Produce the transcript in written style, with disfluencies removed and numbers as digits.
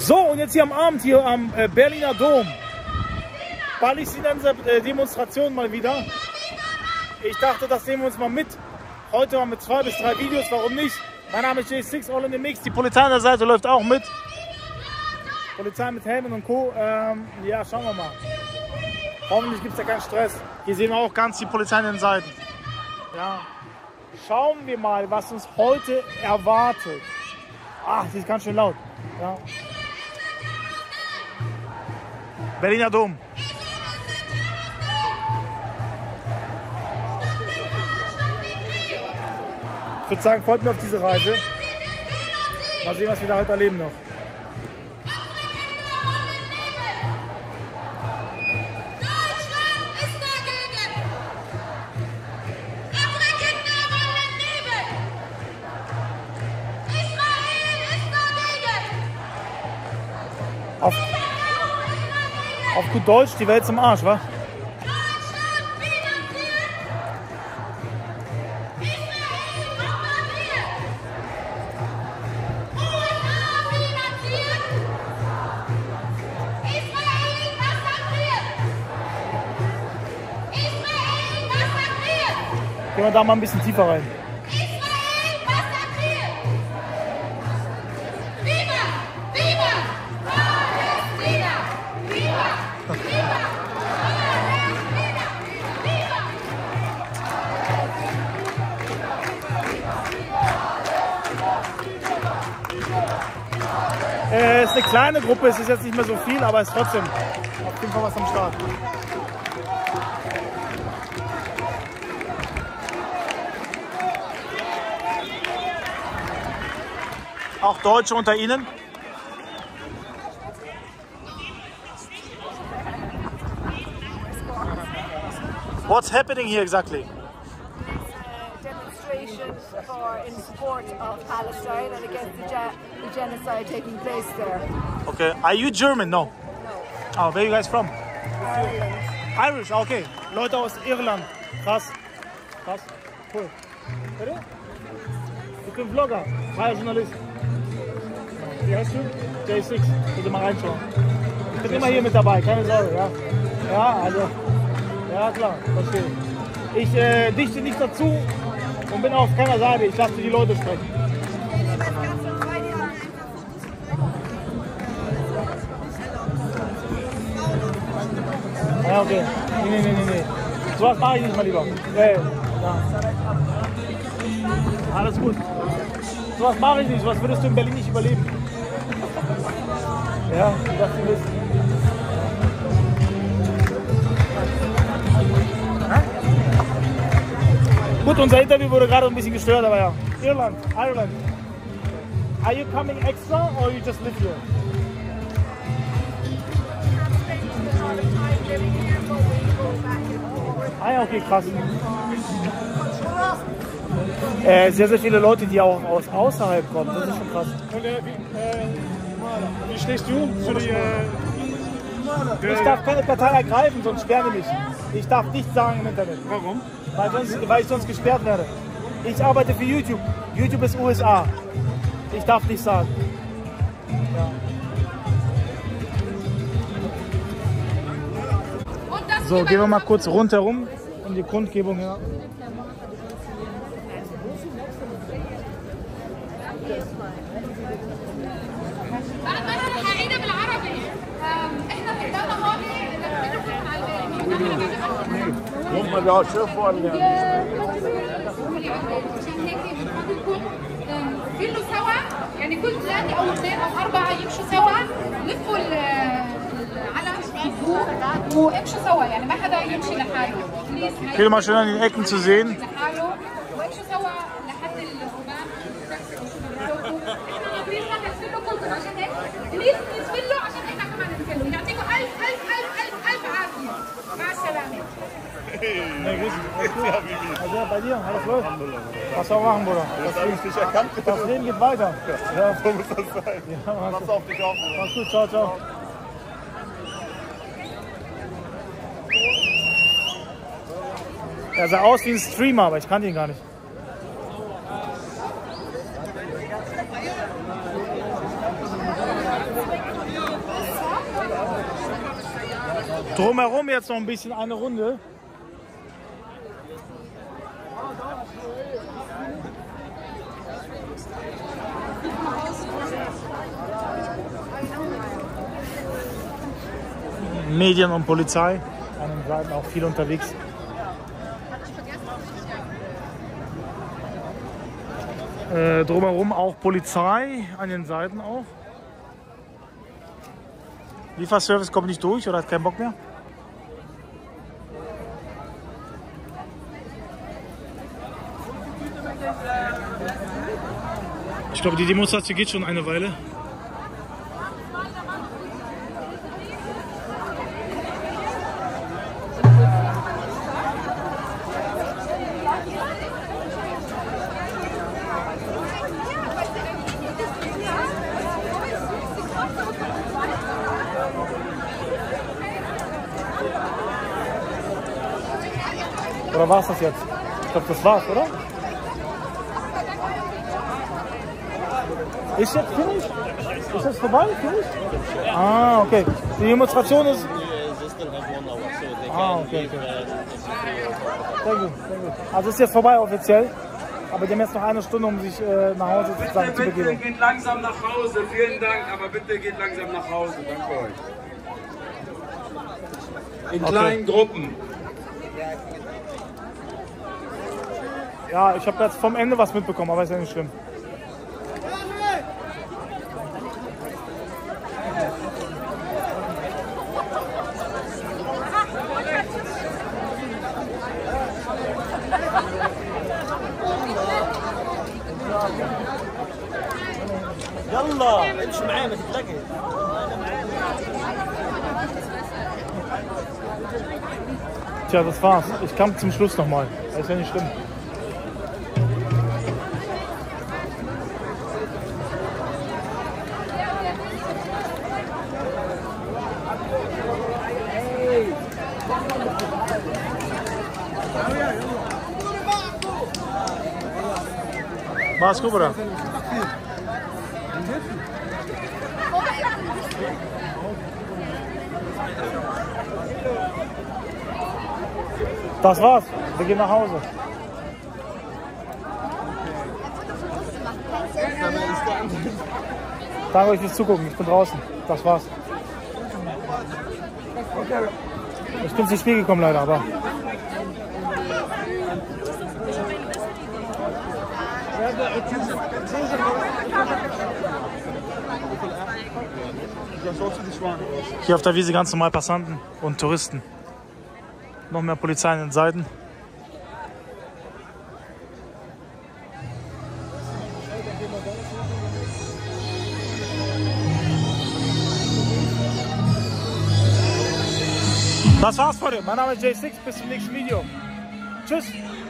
So, und jetzt hier am Abend, hier am Berliner Dom. Palästinenser-Demonstration mal wieder. Ich dachte, das nehmen wir uns mal mit. Heute mal mit 2 bis 3 Videos, warum nicht? Mein Name ist J6, All in the Mix. Die Polizei an der Seite läuft auch mit. Polizei mit Helmen und Co. Ja, schauen wir mal. Hoffentlich gibt es da keinen Stress. Hier sehen wir auch ganz die Polizei an den Seiten. Ja. Schauen wir mal, was uns heute erwartet. Ach, die ist ganz schön laut. Ja. Berliner Dom. Ich würde sagen, folgt mir auf diese Reise. Mal sehen, was wir da heute erleben noch. Auf gut Deutsch, die Welt zum Arsch, wa? Gehen wir da mal ein bisschen tiefer rein. Es ist eine kleine Gruppe, es ist jetzt nicht mehr so viel, aber es ist trotzdem auf jeden Fall was am Start. Auch Deutsche unter Ihnen? What's happening here exactly? In support of Palestine and against the genocide taking place there. Okay, are you German? No. No. Oh, where are you guys from? Ireland. Irish, okay. Leute aus Irland. Krass. Krass. Cool. Bitte? Ich bin Vlogger, freier Journalist. Wie heißt du? J6. Bitte mal reinschauen. Ich bin immer hier mit dabei, keine Sorge, ja. Ja, also. Ja, klar, verstehe. Ich dichte nicht dazu. Und bin auf keiner Seite, ich lasse die Leute sprechen. Ja, okay. Nee. So was mache ich nicht, mein Lieber. Ja. Alles gut. So was mache ich nicht, was würdest du in Berlin nicht überleben? Ja, das du wissen. Gut, unser Interview wurde gerade ein bisschen gestört, aber ja. Irland, Ireland. Are you coming extra or you just live here? Ah ja, okay, krass. Sehr, sehr viele Leute, die auch aus außerhalb kommen. Das ist schon krass. Und wie stehst du zu die... Ich darf keine Partei ergreifen, sonst sperren die mich. Ich darf nichts sagen im Internet. Warum? Weil ich sonst gesperrt werde. Ich arbeite für YouTube. YouTube ist USA. Ich darf nichts sagen. Ja. So, gehen wir mal kurz rundherum in die Kundgebung her. هم بيقعدوا يشوفوا كله سوا يعني كل 3 أو 2 أو 4 يمشوا سوا لفوا العلم وامشوا سوا يعني ما حدا يمشي لحاله. Hier mal schön an den Ecken zu sehen. وامشوا سوا لحد الركبان. عشان هيك بليز تفلوا عشان احنا كمان نفلوا. يعطيكم ألف عافية. مع السلامة. Nee, grüß dich. Alles gut. Also bei dir, alles läuft? Was soll man machen, Bruder? Das Leben geht weiter. Ja. So muss das sein. Ja, Pass auf dich auf. Mach's gut, ciao, ciao. Er sah aus wie ein Streamer, aber ich kannte ihn gar nicht. Drumherum jetzt noch ein bisschen eine Runde. Medien und Polizei an den Seiten auch viel unterwegs. Drumherum auch Polizei an den Seiten auch. Lieferservice kommt nicht durch oder hat keinen Bock mehr. Ich glaube, die Demonstration geht schon eine Weile. Oder war es das jetzt? Ich glaube, das war's, oder? Ist jetzt finish? Ist das vorbei? Finish? Ah, okay. Die Demonstration ist... Ah, okay. Sehr gut, sehr gut. Also ist jetzt vorbei offiziell. Aber die haben jetzt noch eine Stunde, um sich nach Hause sozusagen zu begeben. Bitte geht langsam nach Hause. Vielen Dank, aber bitte geht langsam nach Hause. Danke euch. In kleinen Gruppen. Ja, ich habe jetzt vom Ende was mitbekommen, aber ist ja nicht schlimm. يلا امشي معايا ما تتلاقي. Tja, das war's. Ich kam zum Schluss nochmal. Ist ja nicht schlimm. Mach's gut, Bruder. Das war's. Wir gehen nach Hause. Danke euch fürs Zugucken. Ich bin draußen. Das war's. Ich bin ins Spiel gekommen leider, aber... Hier auf der Wiese ganz normal Passanten und Touristen. Noch mehr Polizei an den Seiten. Das war's, Freunde. Mein Name ist J6. Bis zum nächsten Video. Tschüss.